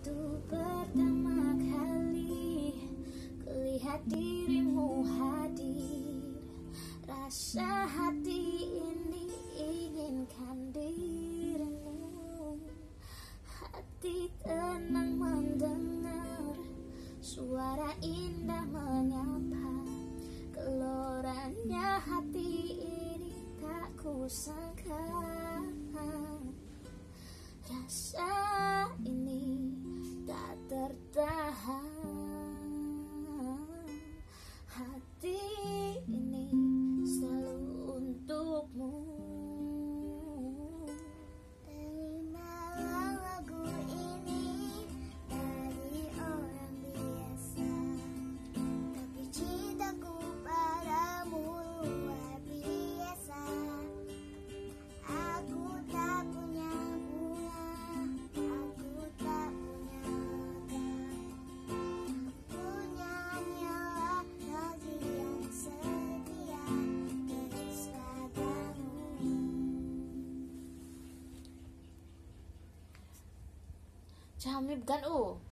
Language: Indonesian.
pertama kali kulihat dirimu hadir, rasa hati ini inginkan dirimu. Hati tenang mendengar suara indah menyapa, geloranya hati ini tak kusangka. Rasa ini tak tertahan, hati ini selalu untukmu. Terimalah lagu ini dari orang biasa, tapi cintaku padamu luar biasa. Aku tak punya bunga, aku tak punya harta, punya hanyalah hati yang setia terus padamu. Jamib kan